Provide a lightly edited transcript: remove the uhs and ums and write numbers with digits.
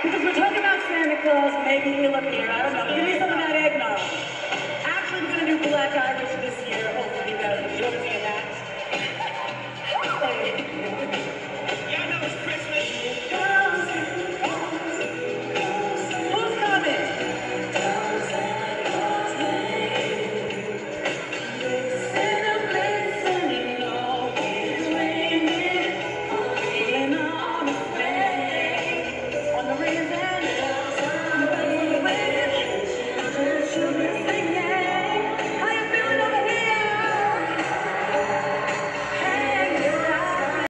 Because we're talking about Santa Claus, maybe he'll appear. I don't know. Give me some of that eggnog. Actually, we're going to do Black Irish